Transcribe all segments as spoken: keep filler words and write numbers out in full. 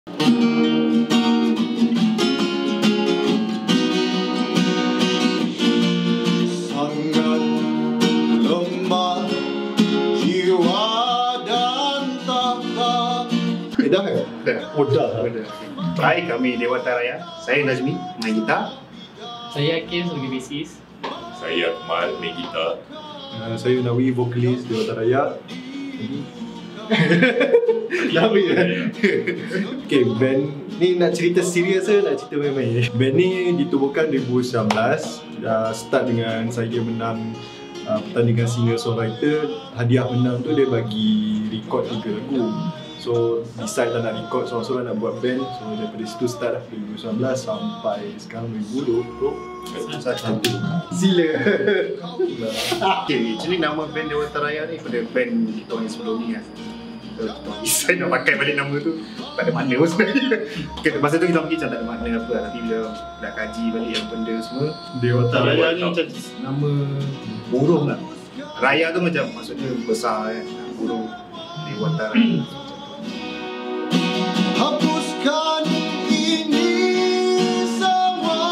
Sangat lemah jiwa dan takkan. Eh dah ke? Dah. Oh dah. Dah. Hai, kami Dewata Raya. Saya Nazmi, main gitar. Saya Akin sebagai bassist. Saya Akmal, main gitar. Uh, saya Nawi, vokalis Dewata Raya. Nawi kan? Okay, band ni nak cerita serius ke nak cerita main-main? Band ni ditubuhkan dua ribu sembilan belas. uh, Start dengan saya menang uh, pertandingan singer-songwriter. Hadiah menang tu dia bagi record tiga lagu. So decide tak nak record, seorang-seorang nak buat band. So daripada situ start lah dua ribu sembilan belas sampai sekarang dua ribu dua puluh satu. Sila. Okay, actually nama band Dewata Raya ni pada band kita orang yang sebelum ni lah. So kita orang decide nak pakai balik nama tu, tak ada makna pun sebenarnya. Okay, masa tu kita fikir macam tak ada makna apa lah. Tapi bila dah kaji balik yang benda semua, Dewata Raya ni macam nama burung lah. Raya tu macam maksudnya besar kan, burung Dewata Raya. Hapuskan ini semua.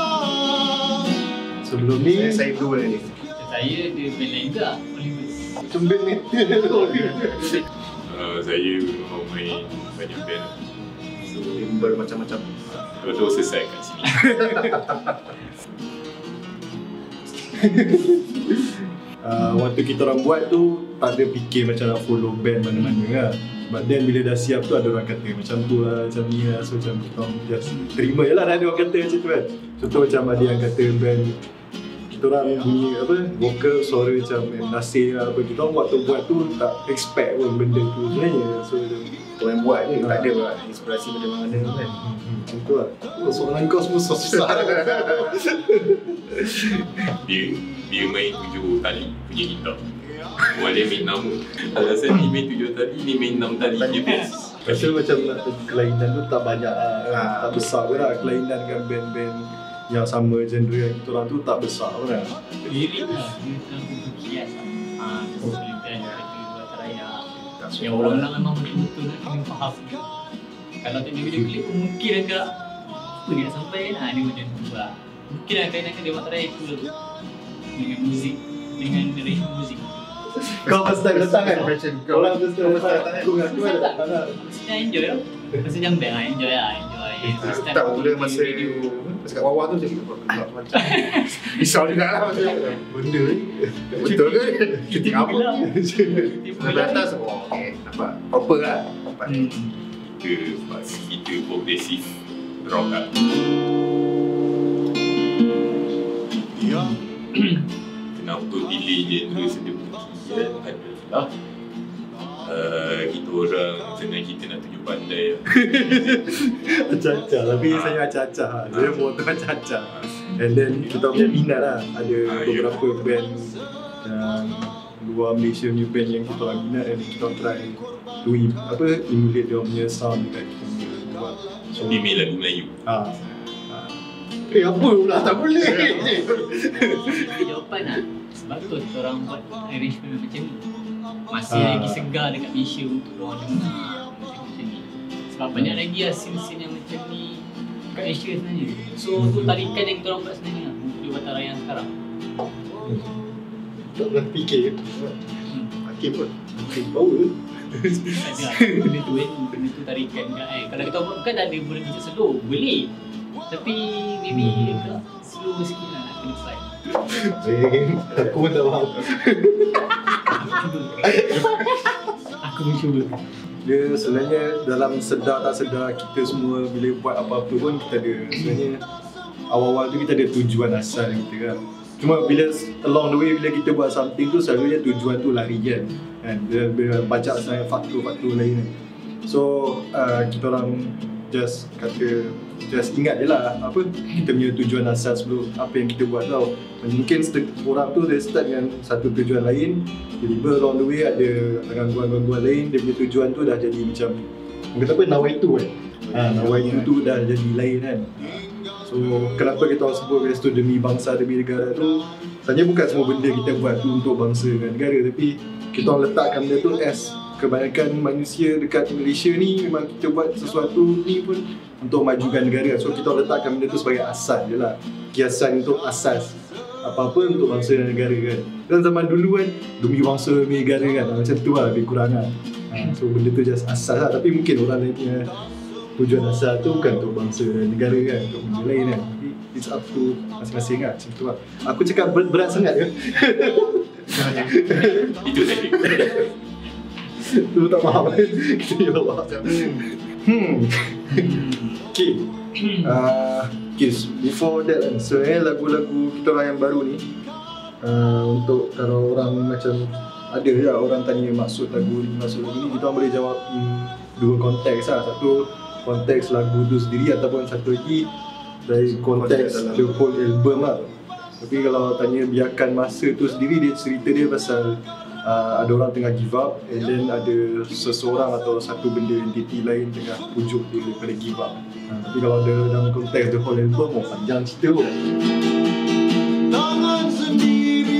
Sebelum ni Saya, saya dua ni. Saya ada band lain juga, Olivers. macam band metal. Uh, saya memang main banyak band. So, Bermacam-macam. betul selesai kat sini. uh, Waktu kita orang buat tu tak ada fikir macam nak follow band mana-mana lah. But then bila dah siap tu ada orang kata macam tu lah, macam ni lah. So macam kita orang just terima je lah, ada orang kata macam tu kan. Contoh macam ada yang kata band kita orang bunyi apa, vokal suara macam M. Nasir lah apa. Kita orang waktu buat tu tak expect pun benda tu sebenarnya. So macam Kau yang buat ni tak ada lah inspirasi pada mana kan. macam tu lah. Oh, soalan kau semua susah. Dia dia main tujuh tali punya gitar. Boleh main nama. Alasan ni main tujuh tali, ni main enam tali je best. Rasa macam kelainan tu tak banyak lah, Ah. tak besar pun lah. Kelainan dengan band-band yang sama genre yang kita orang tu tak besar pun lah. Lirik lah, dia terlalu berkias lah. Haa, kesulitan mereka Dewata Raya. Yang orang-orang memang betul-betul nak kena faham. Kalau tengok video klip pun mungkin agak apa ni nak sampai kan, haa, dia macam tu lah. Mungkin lah kainan Dewata Raya tu lah dengan muzik, dengan arrangement muzik. Kau first time datang kan? Passion kau. Orang first time datang. Kau Aku dengan aku ada datang lah. Maksudnya enjoy lah. Masa jam band lah, enjoy lah, enjoy. First time Tak mula video- masa video. masa kat bawah tu jadi macam risau juga lah masa Benda ni. betul ke? Shooting apa? Bilang. Dari atas, oh okay, nampak proper lah. Nampak. Hmm. Kita pas kita progresif rock lah. Ya. Kenapa pilih genre sedemikian adalah uh, kita orang senang kita nak tunjuk pandai lah. Acah-acah. Tapi saya acah-acah lah. Dia motor acah-acah. And then kita punya minat lah. Ada Ah, ya. beberapa band yang luar Malaysia punya band yang kita orang minat. And kita orang try to im- apa, emulate dia punya sound dekat kita punya buat. So, Ni main lagu Melayu. ah. ah. Eh apa pula? Tak boleh. Jawapan lah. Sebab tu kita orang buat arrangement macam ni. Masih Ah. lagi segar dekat Malaysia untuk orang dengar macam ni. Sebab banyak lagi lah scene-scene yang macam ni kat Malaysia sebenarnya. So tu tarikan yang kita orang buat sebenarnya untuk Dewata Raya yang sekarang. Tak pernah fikir. Hmm. Hakim pun. Okay, power. Ada benda tu kan, benda tu tarikan kat eh. Kalau kita buat kan tak ada boleh macam slow, boleh. Tapi maybe agak slow sikit lah nak kena fight. Eh, aku pun tak faham. Aku mencuba. Dia sebenarnya dalam sedar tak sedar kita semua bila buat apa-apa pun kita ada sebenarnya awal-awal tu kita ada tujuan asal kita kan. Cuma bila along the way bila kita buat something tu selalunya tujuan tu lari kan. Kan bila, bila baca sangat faktor-faktor lain kan. So uh, kita orang just kata just ingat je lah apa kita punya tujuan asas sebelum apa yang kita buat tau. Mungkin orang tu dia start dengan satu tujuan lain, tiba-tiba along the way ada gangguan-gangguan lain, dia punya tujuan tu dah jadi macam kata apa, nawaitu kan. Ha, nawaitu tu dah jadi lain kan. So kenapa kita orang sebut restu demi bangsa demi negara tu, sebenarnya bukan semua benda kita buat tu untuk bangsa dan negara, tapi kita orang letakkan benda tu as kebanyakan manusia dekat Malaysia ni memang kita buat sesuatu ni pun untuk majukan negara. So kita letakkan benda tu sebagai asas je lah, kiasan untuk asas apa-apa untuk bangsa dan negara kan. Dan zaman dulu kan demi bangsa demi negara kan, macam tu lah lebih kurang kan. Ha, so benda tu just asas lah, tapi mungkin orang lain punya tujuan asal tu bukan untuk bangsa dan negara kan, untuk benda lain kan. Tapi it's up to masing-masing kan, macam tu lah. Aku cakap berat, berat sangat ke? Itu saja. Tu tak faham kan? Kita jawab. Hmm. Okay. Uh, okay, before that kan, sebenarnya lagu-lagu kita orang yang baru ni uh, untuk kalau orang macam ada je lah, orang tanya maksud lagu ni, maksud lagu ni, kita orang boleh jawab hmm, dua konteks lah. Satu konteks lagu tu sendiri ataupun satu lagi dari konteks the whole album lah. Tapi kalau tanya biarkan masa tu sendiri, dia cerita dia pasal uh, ada orang tengah give up and then ada seseorang atau satu benda entiti lain tengah pujuk dia daripada give up. Uh, tapi kalau ada dalam konteks the whole album, oh panjang cerita tu. Tangan sendiri.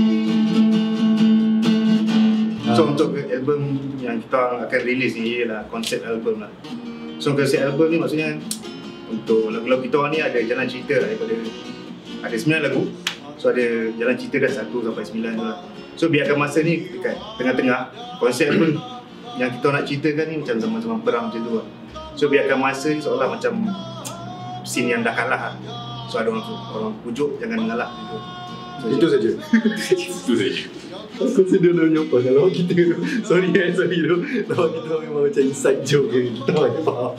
So untuk album yang kita akan release ni ialah konsep album lah. So konsep album ni maksudnya untuk lagu-lagu kita orang ni ada jalan cerita lah, daripada ada sembilan lagu. So ada jalan cerita dah satu sampai sembilan tu lah. So biarkan masa ni dekat tengah-tengah. Konsep pun yang kita nak ceritakan ni macam zaman-zaman perang macam tu lah. So biarkan masa ni seolah macam scene yang dah kalah lah. So ada orang, orang pujuk jangan mengalah gitu. So, Itu saja. Itu saja. Aku rasa dia dah nyapa kalau kita tu. Sorry eh, sorry tu. Lawan kita memang macam inside joke je. Kita orang yang faham.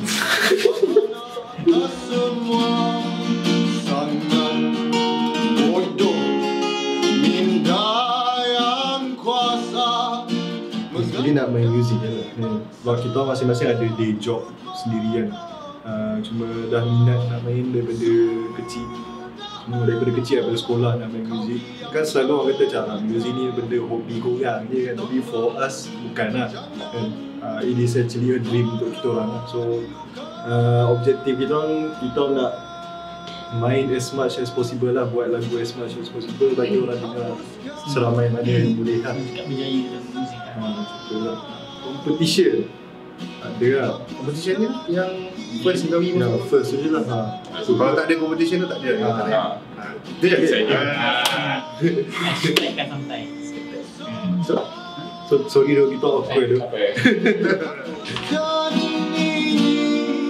Semua sangat bodoh, minda yang kuasa. Jadi nak main muzik je lah. Hmm. Sebab kita masing-masing ada day job sendirian. Uh, cuma dah minat nak main daripada kecil. Semua daripada kecil, daripada sekolah nak main muzik. Kan selalu orang kata macam muzik ni benda hobi korang je kan. Tapi for us bukan lah kan. Uh, it is actually a dream untuk kita orang lah. So uh, objektif kita orang, kita orang nak main as much as possible lah, buat lagu as much as possible bagi orang dengar seramai mana yang boleh lah. Cakap berjaya dalam muzik kan. Ha, betul lah. Competition ada lah. competition ni yang first kami Yang masuk. first je lah. Ha. So kalau tak ada competition tu tak ada. Ah. Tak ada. Ha. Itu je. Saja. Hashtag kan sampai. So, so sorry tu kita awkward tu. Apa ya? Dan ini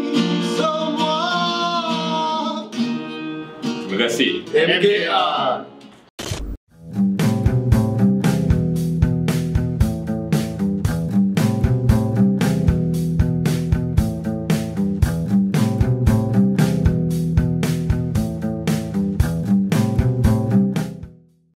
semua Terima kasih. M K R